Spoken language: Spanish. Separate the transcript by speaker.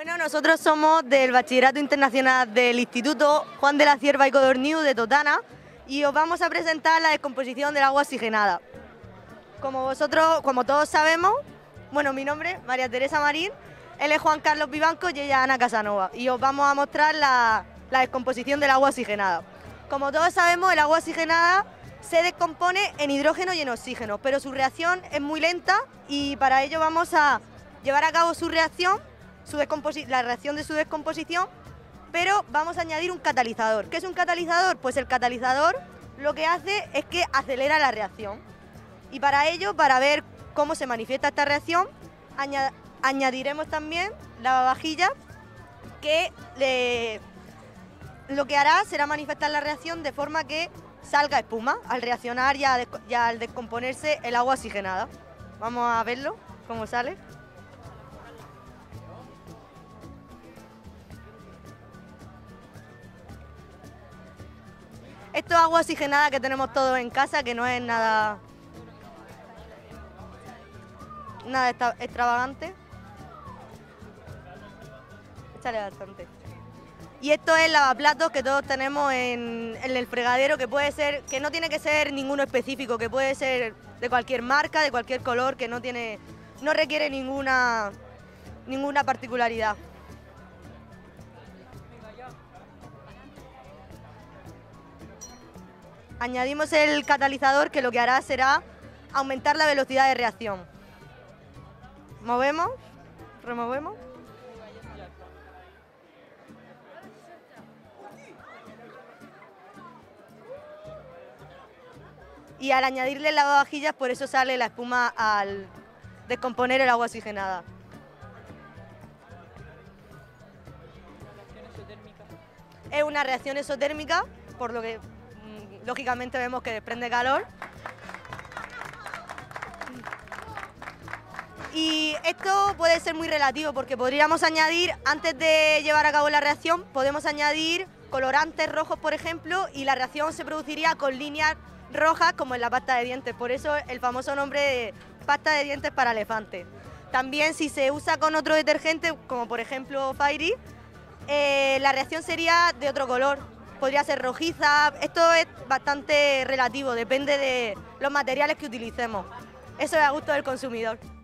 Speaker 1: Bueno, nosotros somos del Bachillerato Internacional del Instituto Juan de la Cierva y Codorniu de Totana y os vamos a presentar la descomposición del agua oxigenada. Como todos sabemos, bueno, mi nombre es María Teresa Marín, él es Juan Carlos Vivanco y ella Ana Casanova y os vamos a mostrar la descomposición del agua oxigenada. Como todos sabemos, el agua oxigenada se descompone en hidrógeno y en oxígeno, pero su reacción es muy lenta y para ello vamos a llevar a cabo la reacción de su descomposición, pero vamos a añadir un catalizador. ¿Qué es un catalizador? Pues el catalizador lo que hace es que acelera la reacción. Y para ello, para ver cómo se manifiesta esta reacción, añadiremos también lavavajillas que lo que hará será manifestar la reacción de forma que salga espuma al reaccionar y al descomponerse el agua oxigenada. Vamos a verlo, cómo sale. Esto es agua oxigenada que tenemos todos en casa, que no es nada extravagante. Échale bastante. Y esto es el lavaplatos que todos tenemos en el fregadero, que no tiene que ser ninguno específico, que puede ser de cualquier marca, de cualquier color, que no requiere ninguna particularidad. Añadimos el catalizador que lo que hará será aumentar la velocidad de reacción. Movemos, removemos. Y al añadirle lavavajillas, por eso sale la espuma al descomponer el agua oxigenada. Es una reacción exotérmica, por lo que lógicamente vemos que desprende calor. Y esto puede ser muy relativo porque podríamos añadir, antes de llevar a cabo la reacción, podemos añadir colorantes rojos, por ejemplo, y la reacción se produciría con líneas rojas como en la pasta de dientes. Por eso el famoso nombre de pasta de dientes para elefantes. También si se usa con otro detergente, como por ejemplo Fairy, la reacción sería de otro color. Podría ser rojiza. Esto es bastante relativo, depende de los materiales que utilicemos. Eso es a gusto del consumidor.